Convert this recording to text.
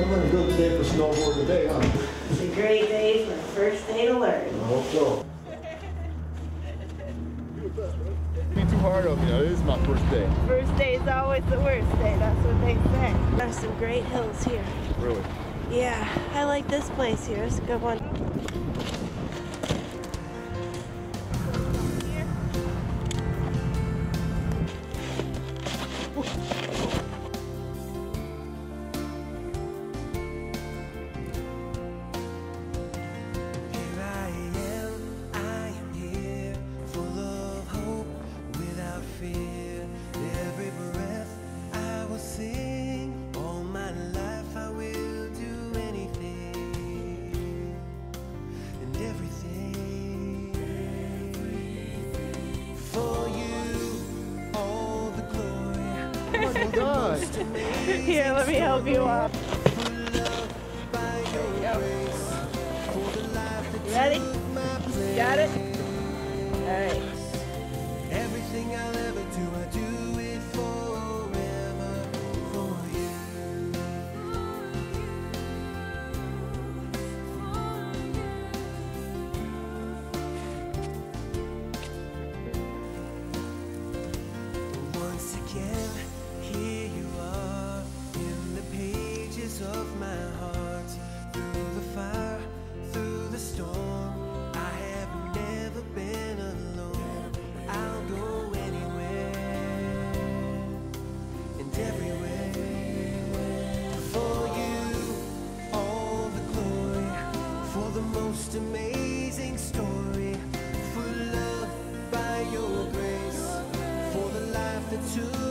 gentlemen, a good day for snowboard today, huh? It's a great day for the first day to learn. I hope so. Be too hard on me. This is my first day. First day is always the worst day, that's what they say. There's some great hills here. Really? Yeah, I like this place here. It's a good one. God. Here, let me help you up. You ready? Got it? Alright. Everything I'll ever do, I do it forever for you. Once again, here you are in the pages of my heart. Through the fire, through the storm, I have never been alone. I'll go anywhere and everywhere for you. All the glory for the most amazing story. For love by your grace, for the life that took